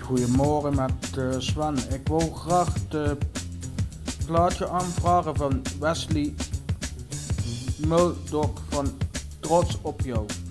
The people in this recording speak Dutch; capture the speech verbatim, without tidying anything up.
Goedemorgen met uh, Sven. Ik wil graag het plaatje aanvragen van Wesley Muldok van Trots op jou.